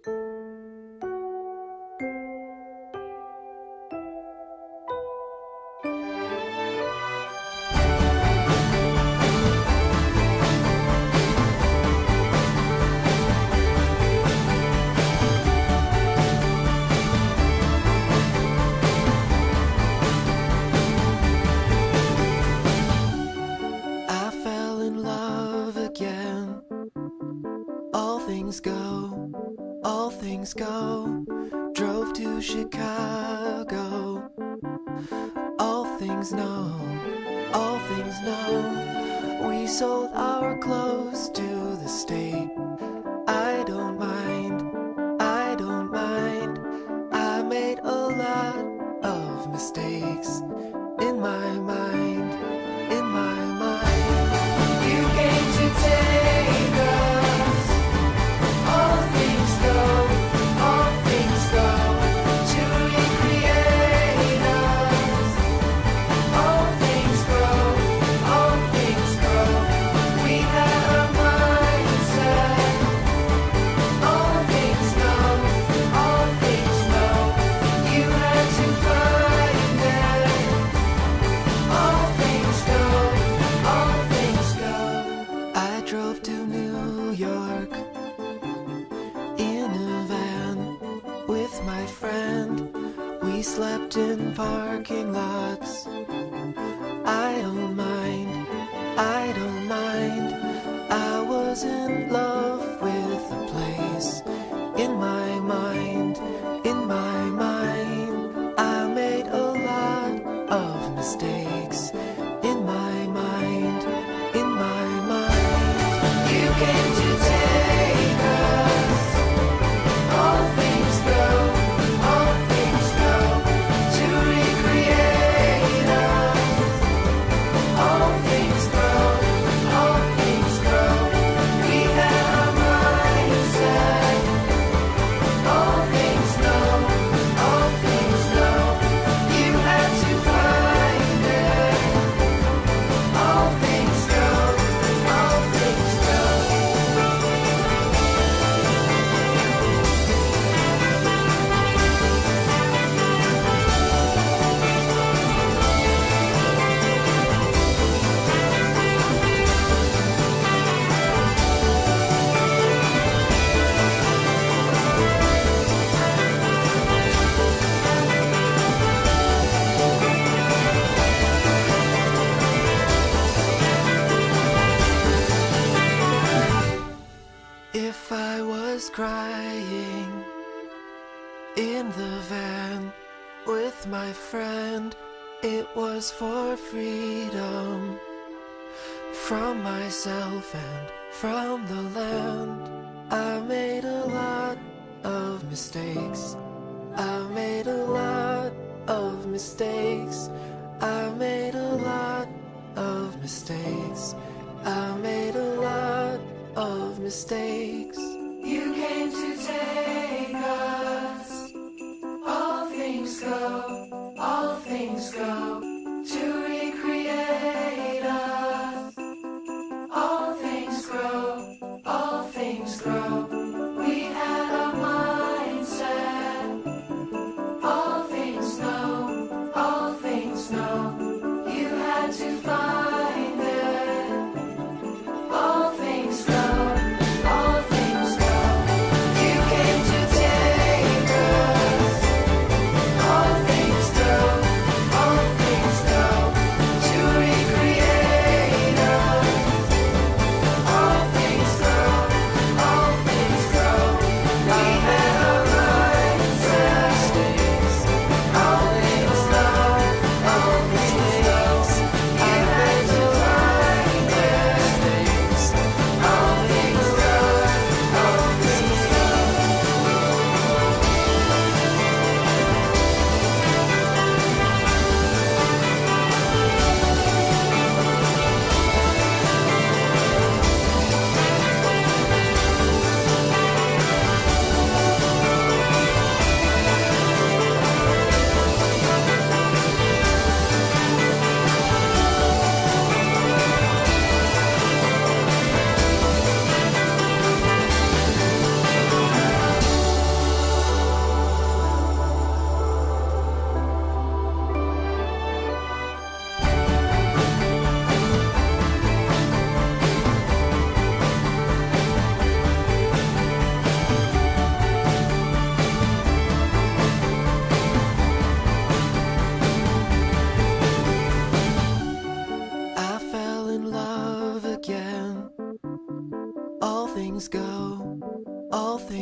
All things go. Drove to Chicago. All things know, all things know. We sold our clothes to the state. I don't mind, I don't mind. I made a lot of mistakes in my mind, in my mind. You came to take us. All things go, all things go, to recreate us. All things grow, all things grow. We had a mindset. All things know, all things know. You had to find it. All things go, all things go. I drove to New York in a van with my friend. We slept in parking lots. I don't mind, I don't mind. I was in love with the place. In my mind, in my mind. I made a lot of mistakes. In my mind, in my mind. You came to take us. All things go, all things go, to recreate us. All things grow, all things grow. We had a mindset. All things know, all things know. You had to find it. All things go, all things go. If I was crying in the van with my friend, it was for freedom from myself and from the land. I made a lot of mistakes. I made a lot of mistakes. I made a lot of mistakes. I made a lot of mistakes. You came to take us. All things go, all things go, to recreate us. All things grow, all things grow. We had a mindset. All things know, all things know. You had to find it. All things go, all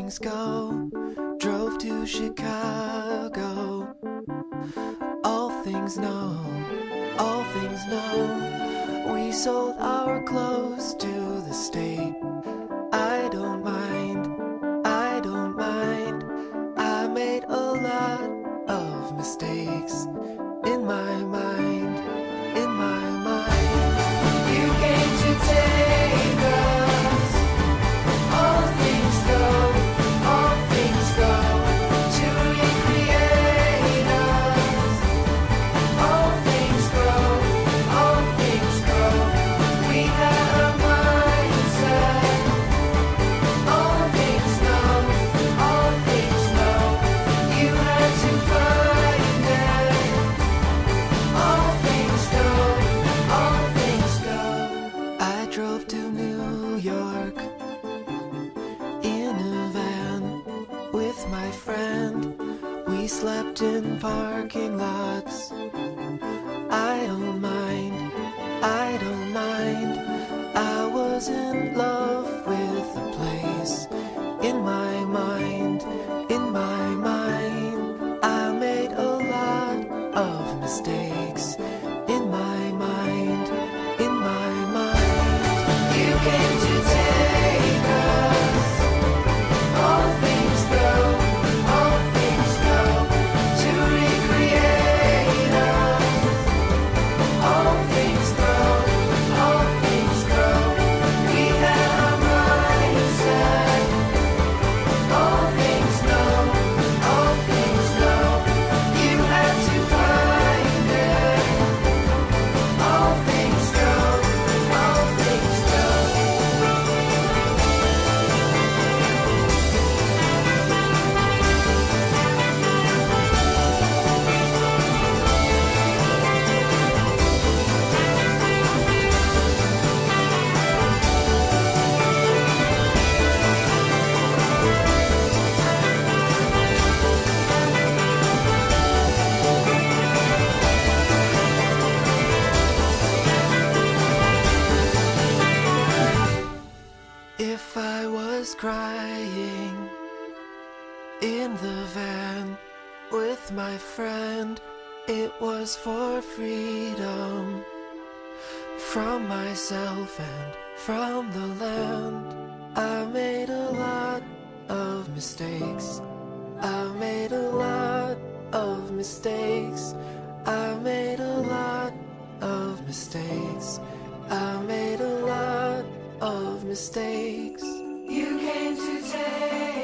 things go. Drove to Chicago. All things know, all things know. We sold our clothes to the state. I don't mind, I don't mind. I made a lot of mistakes in my mind, in my mind. You came to take us. All things go, all things go. To recreate us. All things go, all things go. We had a mindset. All things know, all things know. You had to find it. All things go, all things go. I drove to New York in a van with my friend. We slept in parking lots. I don't mind, I don't mind. I was in love with the place. In my mind, in my mind. I made a lot of mistakes. In my mind, in my mind. You came to take us. All things go, all things go. To recreate us. All things go, all things go. We had a mindset. All things know, all things know. You had to find it. All things go, all things go. If I was crying in the van with my friend, it was for freedom from myself and from the land. I made a lot of mistakes. I made a lot of mistakes. I made a lot of mistakes. I made a lot of mistakes. You came to take